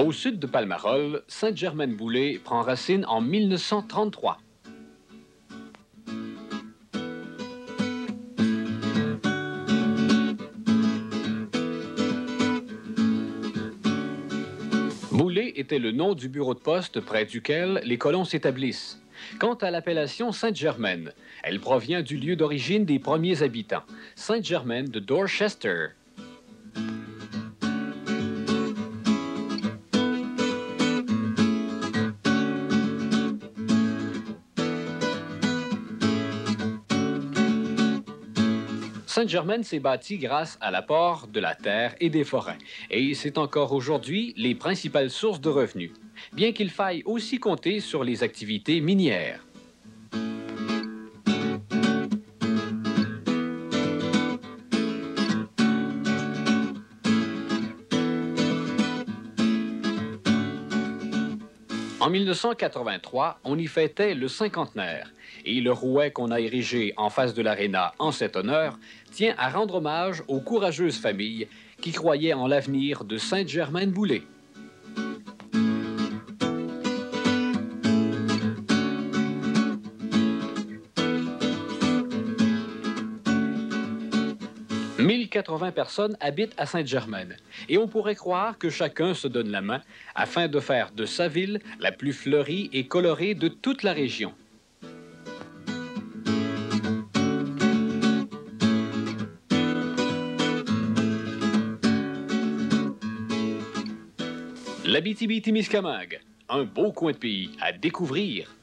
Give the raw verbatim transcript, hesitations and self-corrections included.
Au sud de Palmarol, Sainte-Germaine-Boulay prend racine en mille neuf cent trente-trois. Boulay était le nom du bureau de poste près duquel les colons s'établissent. Quant à l'appellation Sainte-Germaine, elle provient du lieu d'origine des premiers habitants, Sainte-Germaine de Dorchester. Sainte-Germaine s'est bâtie grâce à l'apport de la terre et des forêts, et c'est encore aujourd'hui les principales sources de revenus, bien qu'il faille aussi compter sur les activités minières. En mille neuf cent quatre-vingt-trois, on y fêtait le cinquantenaire, et le rouet qu'on a érigé en face de l'aréna en cet honneur tient à rendre hommage aux courageuses familles qui croyaient en l'avenir de Sainte-Germaine-Boulay. mille quatre-vingts personnes habitent à Sainte-Germaine et on pourrait croire que chacun se donne la main afin de faire de sa ville la plus fleurie et colorée de toute la région. L'Abitibi-Témiscamingue, un beau coin de pays à découvrir.